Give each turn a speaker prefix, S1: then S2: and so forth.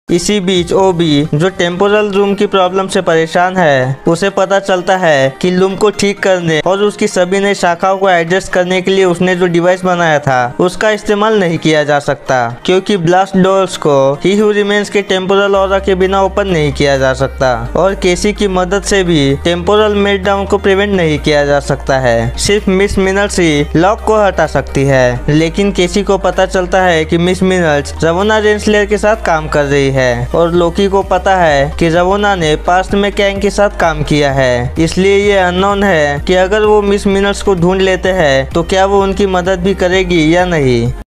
S1: इसी बीच ओबी, जो temporal room की प्रॉब्लम से परेशान है, उसे पता चलता है कि लूम को ठीक करने और उसकी सभी नई शाखाओं को एडजस्ट करने के लिए उसने जो डिवाइस बनाया था उसका इस्तेमाल नहीं किया जा सकता, क्योंकि ब्लास्ट डोर्स को ही हू रिमेन्स के टेम्पोरल ऑरा के बिना ओपन नहीं किया जा सकता और केसी की मदद से भी टेम्पोरल मेल्टडाउन को प्रिवेंट नहीं किया जा सकता है। सिर्फ मिस मिनल्स ही लॉक को हटा सकती है, लेकिन केसी को पता चलता है कि मिस मिनल्स रवोना रेंसलेयर के साथ काम कर रही है और लोकी को पता है कि रवोना ने पास्ट में कैंग के साथ काम किया है, इसलिए ये अननोन है कि अगर वो मिस मिनल्स को ढूंढ लेते हैं तो क्या वो उनकी मदद भी करेगी या नहीं।